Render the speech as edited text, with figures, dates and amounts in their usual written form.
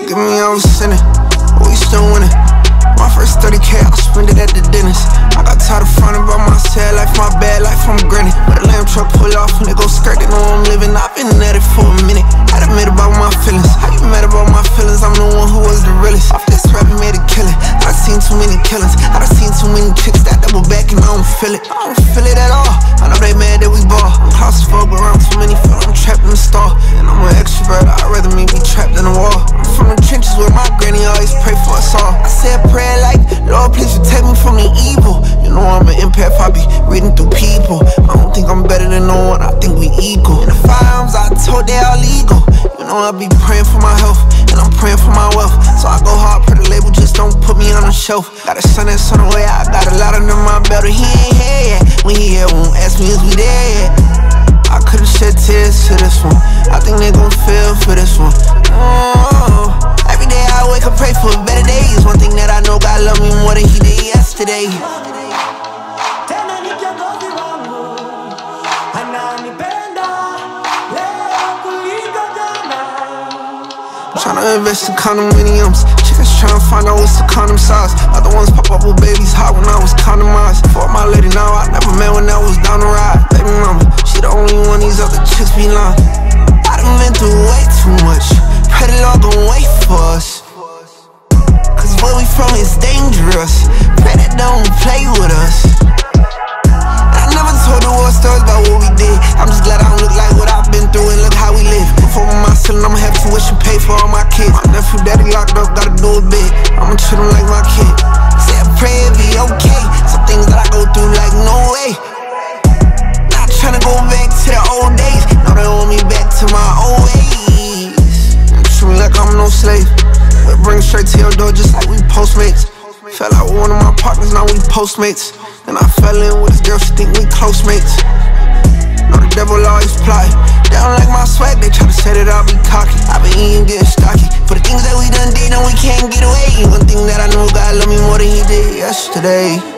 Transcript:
Forgive me, I was sinning, but we still winning. My first 30K, I spend it at the dentist. I got tired of fronting about my sad life, my bad life, I'm grinning. But a lamb truck pull off and they go skirt, they know I'm living. I've been at it for a minute. Had to admit about my feelings. How you mad about my feelings? I'm the one who was the realest. Off this rap, he made a killing. I done seen too many killings. I done seen too many chicks that double back and I don't feel it. I don't feel it at all. I know they mad that we ball. I'm claustrophobic around too many, feel I'm trapped in the stall. And I'm an extrovert, I'd rather me be trapped in a wall. I'm from the trenches where my granny always pray for us all. I say a prayer like, Lord, please protect me from the evil. You know I'm an empath, I be reading through people. I don't think I'm better than no one, I think we equal. In the firearms, I told they all legal. You know I be praying for my health, and I'm praying for my wealth. So I go hard for the label, just don't put me on the shelf. Got a son that's on the way, I got a lot under my belt, he ain't here yet. When he here, won't ask me is we there yet. I could've shed tears to this one, I think they gon' feel for this one. Every day I wake up, pray for better days. One thing that I know, God love me more than he did yesterday. Tryna invest in condominiums. Chickens tryna find out what's the condom size. Other ones pop up with babies hot when I was condomized. For my lady now, I never met when I was down the ride. Baby mama, she the only one, these other chicks be lying. I done been through way too much. Pray the Lord gon' wait for us, cause where we from is dangerous. Pray that don't play with us. And I never told the war stories about what we did. I'm just glad I don't look like what I've been through and look how we live. Before my ceiling, I'ma have tuition paid for all my kids. My nephew daddy locked up, gotta do it big. I'ma treat him like my kid. Say I pray it be okay. Some things that I go through like no way. Not tryna go back to the old days. Now they want me back to my old ways. And treat me like I'm no slave. We'll bring it straight to your door just like we Postmates. Fell out with one of my partners, now we Postmates. And I fell in with this girl, she think we close mates. Know the devil always plotting. They don't like my swag, they try to say that I'll be cocky. I been eating, getting stocky. For the things that we done did, no, we can't get away. One thing that I know, God love me more than he did yesterday.